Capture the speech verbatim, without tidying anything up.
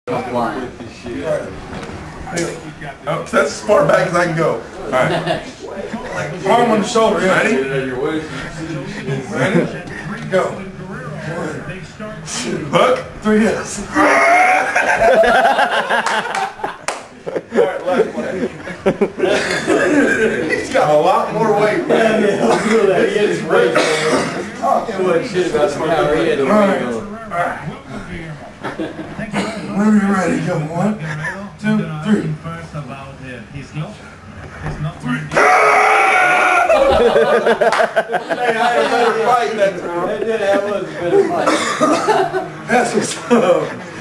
Flying. Oh, so that's as far back as I can go. Alright. Arm on the shoulder. Ready? Ready? Go. Hook. Three hits. Alright, left leg. He's got a lot more weight. Yeah, yeah. He is weight. It wasn't shit about some power. He had the weight. Alright. Whenever you're ready, go. One, two, three. Hey, I had a better fight that time. That did have a better fight. That's what's up.